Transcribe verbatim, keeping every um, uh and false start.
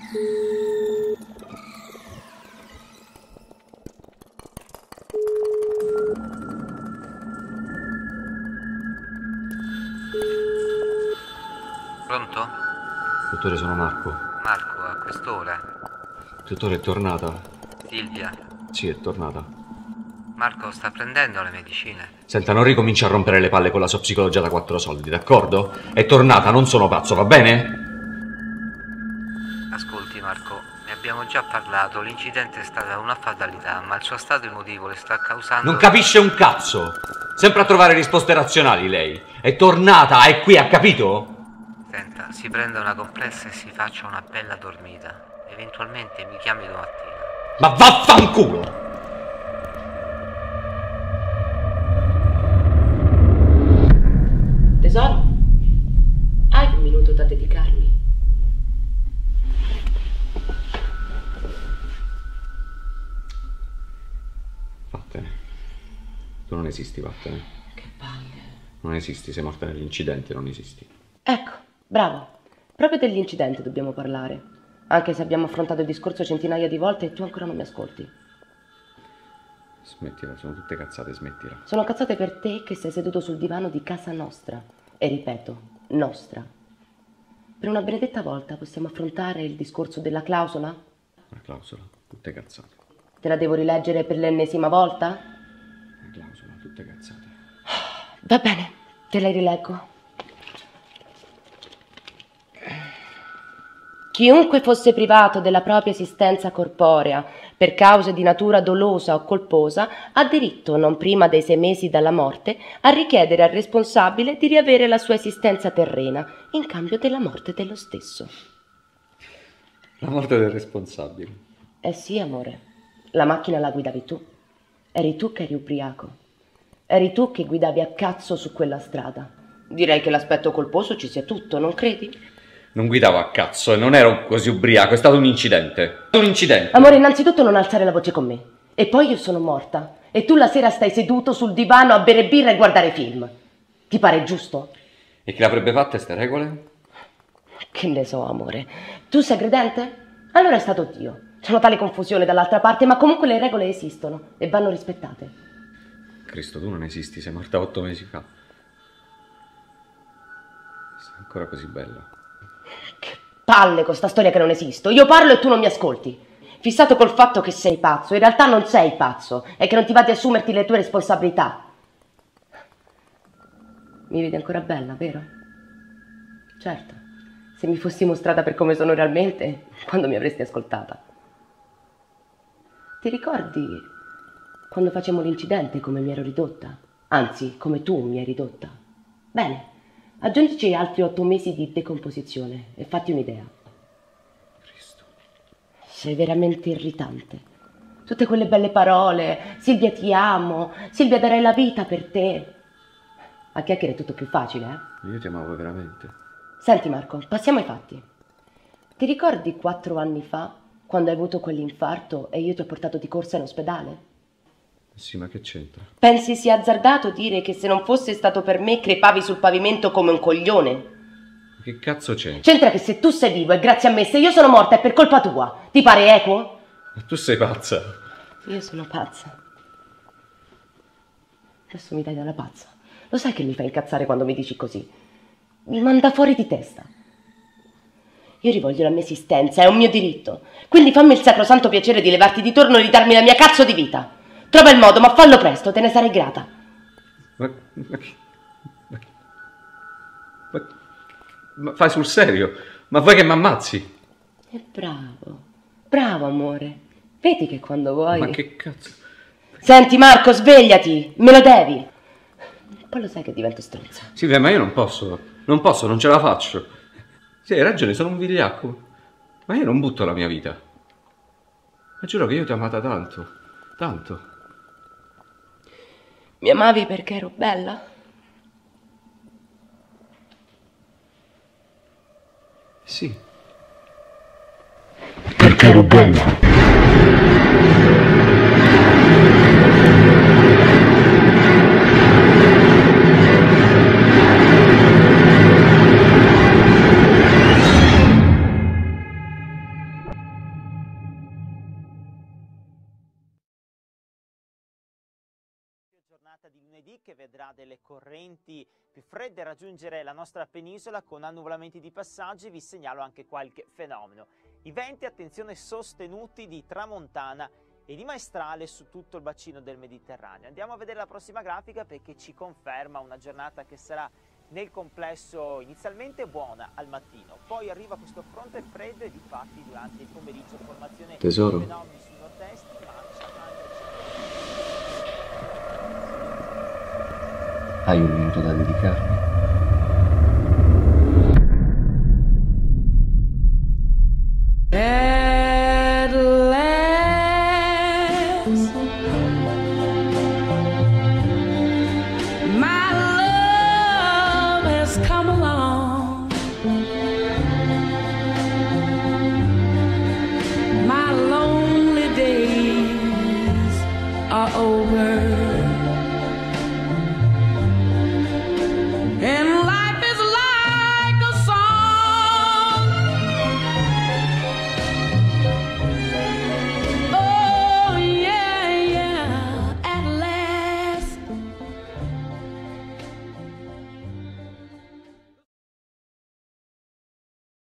Pronto? Dottore, sono Marco. Marco, a quest'ora? Dottore, è tornata. Silvia? Sì, è tornata. Marco, sta prendendo le medicine? Senta, non ricomincia a rompere le palle con la sua psicologia da quattro soldi, d'accordo? È tornata, non sono pazzo, va bene? Ascolti Marco, ne abbiamo già parlato, l'incidente è stata una fatalità, ma il suo stato emotivo le sta causando... Non capisce un cazzo! Sempre a trovare risposte razionali lei. È tornata, è qui, ha capito? Senta, si prenda una compressa e si faccia una bella dormita. Eventualmente mi chiami domattina. Ma vaffanculo! Tesoro, hai un minuto da dedicarmi? Vattene. Tu non esisti, vattene. Che palle. Non esisti, sei morta nell'incidente, non esisti. Ecco, bravo. Proprio dell'incidente dobbiamo parlare. Anche se abbiamo affrontato il discorso centinaia di volte e tu ancora non mi ascolti. Smettila, sono tutte cazzate, smettila. Sono cazzate per te che sei seduto sul divano di casa nostra. E ripeto, nostra. Per una benedetta volta possiamo affrontare il discorso della clausola? La clausola, tutte cazzate. Te la devo rileggere per l'ennesima volta? La clausola, tutte cazzate. Va bene, te la rileggo. Chiunque fosse privato della propria esistenza corporea per cause di natura dolosa o colposa ha diritto, non prima dei sei mesi dalla morte, a richiedere al responsabile di riavere la sua esistenza terrena in cambio della morte dello stesso. La morte del responsabile. Eh sì, amore, la macchina la guidavi tu. Eri tu che eri ubriaco. Eri tu che guidavi a cazzo su quella strada. Direi che l'aspetto colposo ci sia tutto, non credi? Non guidavo a cazzo e non ero così ubriaco, è stato un incidente. Un incidente. Amore, innanzitutto non alzare la voce con me. E poi io sono morta. E tu la sera stai seduto sul divano a bere birra e guardare film. Ti pare giusto? E chi l'avrebbe fatte ste regole? Che ne so, amore. Tu sei credente? Allora è stato Dio. C'è una tale confusione dall'altra parte, ma comunque le regole esistono e vanno rispettate. Cristo, tu non esisti, sei morta otto mesi fa. Sei ancora così bella. Che palle con sta storia che non esisto. Io parlo e tu non mi ascolti. Fissato col fatto che sei pazzo. In realtà non sei pazzo. È che non ti va di assumerti le tue responsabilità. Mi vedi ancora bella, vero? Certo. Se mi fossi mostrata per come sono realmente, quando mi avresti ascoltata? Ti ricordi quando facemmo l'incidente come mi ero ridotta? Anzi, come tu mi hai ridotta. Bene. Aggiungici altri otto mesi di decomposizione e fatti un'idea. Cristo. Sei veramente irritante. Tutte quelle belle parole. Silvia ti amo. Silvia darei la vita per te. A chiacchiere è tutto più facile, eh? Io ti amavo veramente. Senti Marco, passiamo ai fatti. Ti ricordi quattro anni fa, quando hai avuto quell'infarto e io ti ho portato di corsa in ospedale? Sì, ma che c'entra? Pensi sia azzardato dire che se non fosse stato per me crepavi sul pavimento come un coglione? Che cazzo c'entra? C'entra che se tu sei vivo è grazie a me, se io sono morta è per colpa tua. Ti pare equo? Ma tu sei pazza. Io sono pazza. Adesso mi dai dalla pazza. Lo sai che mi fa incazzare quando mi dici così? Mi manda fuori di testa. Io rivoglio la mia esistenza, è un mio diritto. Quindi fammi il sacrosanto piacere di levarti di torno e ridarmi la mia cazzo di vita. Trova il modo, ma fallo presto, te ne sarei grata. Ma, ma, ma, ma, ma fai sul serio? Ma vuoi che mi ammazzi? È bravo, bravo amore. Vedi che quando vuoi... Ma che cazzo? Senti Marco, svegliati, me lo devi. Poi lo sai che divento stronza. Silvia, ma io non posso, non posso, non ce la faccio. Sì, hai ragione, sono un vigliacco. Ma io non butto la mia vita. Ma giuro che io ti ho amata tanto, tanto. Mi amavi perché ero bella? Sì. Perché ero bella. giornata di lunedì che vedrà delle correnti più fredde raggiungere la nostra penisola con annuvolamenti di passaggio. Vi segnalo anche qualche fenomeno. I venti, attenzione, sostenuti di tramontana e di maestrale su tutto il bacino del Mediterraneo. Andiamo a vedere la prossima grafica perché ci conferma una giornata che sarà nel complesso inizialmente buona al mattino, poi arriva questo fronte freddo e difatti durante il pomeriggio formazione Tesoro. di fenomeni sul nord-est, marcia Hai un minuto da dedicarmi?